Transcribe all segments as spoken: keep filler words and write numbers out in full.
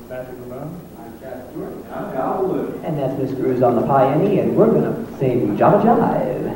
Master Grimaud. I'm Captain Stewart. I'm Bellue. And that's Miss Cruz on the piany, and we're gonna sing Java Jive.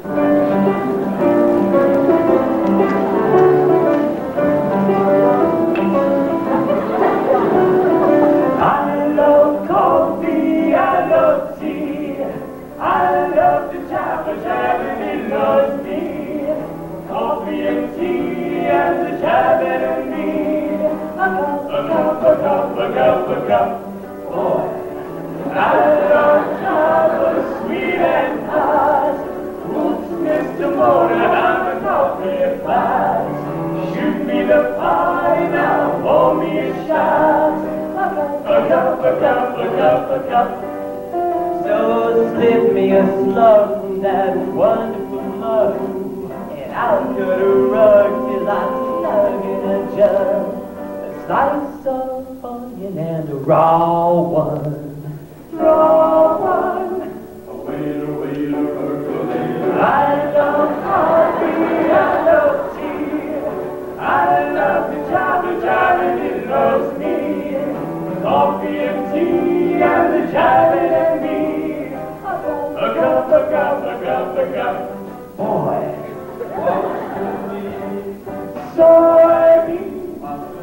I love coffee, I love tea, I love to jabba jabba and it loves me. Coffee and tea and the jabbing and me. A cup, a cup, a cup, a cup, boy. I love jabba, sweet and hot. Oops, Mister Motor, I'm a coffee fast. Shoot me the pie now, pour me a shot. A cup, a cup, a cup, a cup. So slip me a slug from that wonderful mug, and I'll cut a rug till I'm snug in a jug. A slice of onion and a raw one. Raw one. A waiter, waiter, waiter. I love coffee, I love tea. I love the jabba jabba and it loves me. Coffee and tea and the jabbing and me. A cup, a cup, a cup, a cup. Boy. Soybean,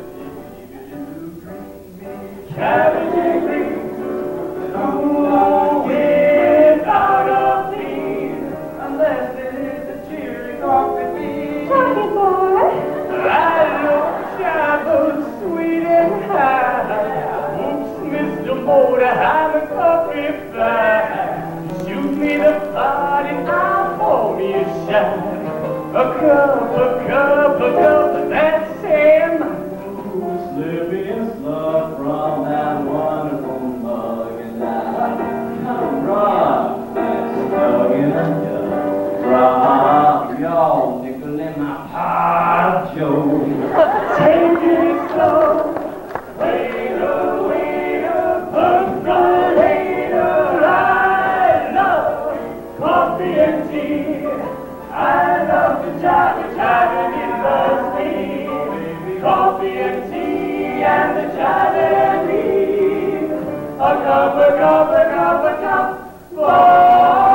cabbage and greens, ooh, without a bean, unless it is a cheery coffee bean. Johnny boy. I love jabba, sweet and high. Oops, Mister Motor, I'm a coffee fly. Shoot me the pot and I'll pour me a shot. A cup, a cup, a cup, that's him. Slipping a slug from that wonderful mug, and I come from that slug in a jug. Drop y'all nickel in my pot, Joe. Take it slow. Waiter, waiter, percolator. I love coffee and tea. I love the jabba jabba and it loves me. Coffee and tea and the jabba and me. A cup, a cup, a cup, a cup. Oh.